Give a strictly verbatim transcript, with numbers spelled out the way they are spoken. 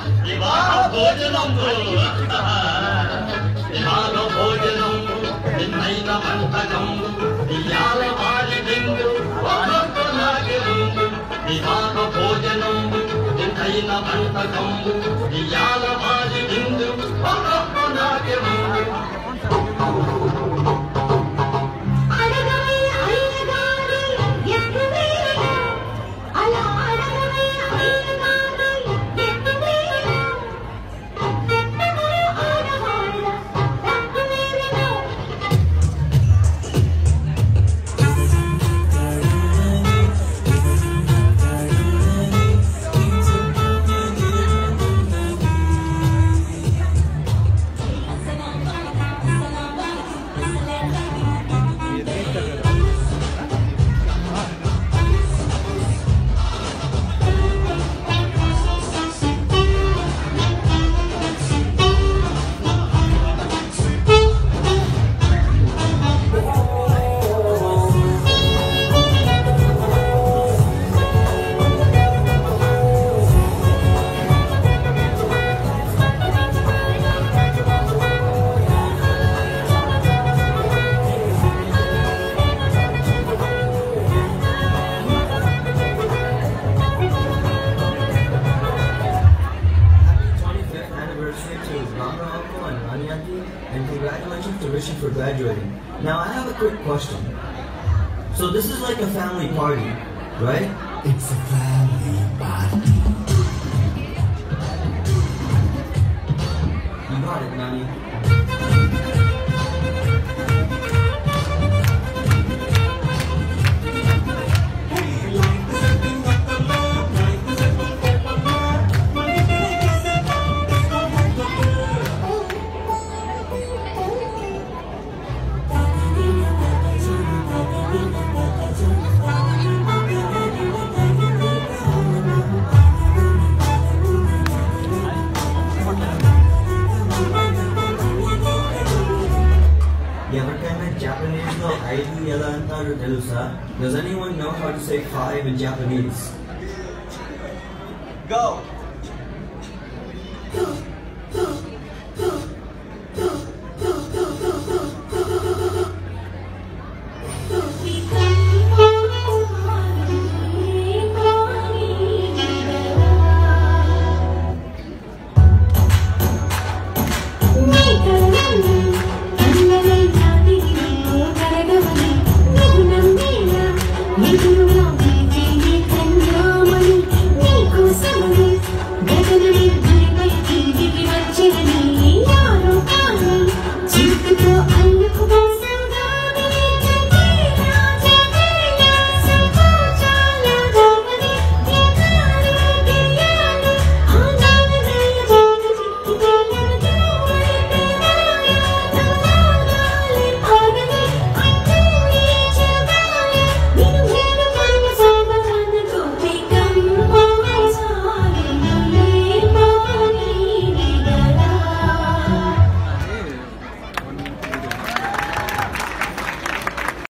వివాహ భోజనంబు వివాహ భోజనంబు నిన్నైన వంటకంబు ఇయాల వారి విందు ఒక్కొక్క నాటి ముందు వివాహ భోజనంబు నిన్నైన వంటకంబు ఇయాల వారి విందు ఒక్కొక్క నాటి ముందు And congratulations to Rishi for graduating. Now I have a quick question. So this is like a family party, right? It's a family party. You got it, Nani. ఎవరికైనా Japanese లో ఐదు ఎలా అంటారో తెలుసా? Does anyone know how to say five in Japanese? Go!